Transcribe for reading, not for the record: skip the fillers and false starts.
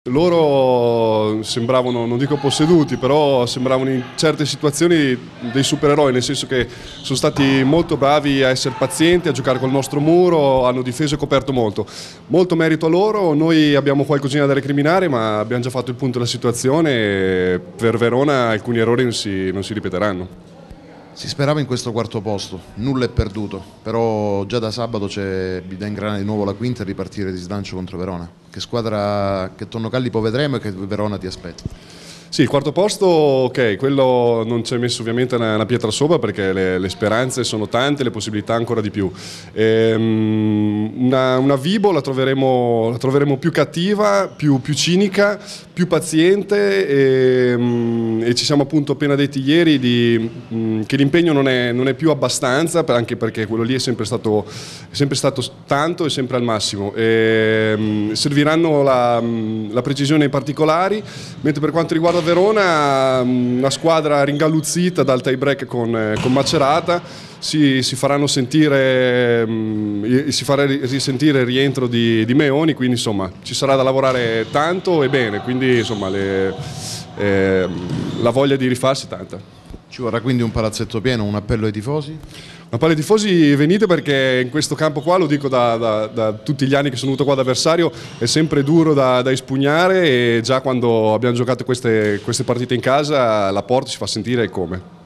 Loro sembravano, non dico posseduti, però sembravano in certe situazioni dei supereroi, nel senso che sono stati molto bravi a essere pazienti, a giocare col nostro muro, hanno difeso e coperto molto. Molto merito a loro, noi abbiamo qualcosina da recriminare, ma abbiamo già fatto il punto della situazione e per Verona alcuni errori non si ripeteranno. Si sperava in questo quarto posto, nulla è perduto, però già da sabato c'è da ingranare di nuovo la quinta e ripartire di slancio contro Verona. Che squadra, che Tonnocallipo vedremo e che Verona ti aspetta? Sì, il quarto posto, ok, quello non ci è messo ovviamente una pietra sopra perché le speranze sono tante, le possibilità ancora di più. Una Vibo la troveremo più cattiva, più cinica, più paziente e ci siamo appunto appena detti ieri che l'impegno non è più abbastanza, anche perché quello lì è sempre stato tanto e sempre al massimo. Serviranno la precisione ai particolari, mentre per quanto riguarda Verona, una squadra ringalluzzita dal tie break con Macerata, si farà risentire il rientro di Meoni, quindi insomma ci sarà da lavorare tanto e bene, quindi insomma la voglia di rifarsi è tanta. Ci vorrà quindi un palazzetto pieno, un appello ai tifosi? Ma per i tifosi venite, perché in questo campo qua, lo dico da tutti gli anni che sono venuto qua da avversario, è sempre duro da espugnare, e già quando abbiamo giocato queste partite in casa la porta si fa sentire come.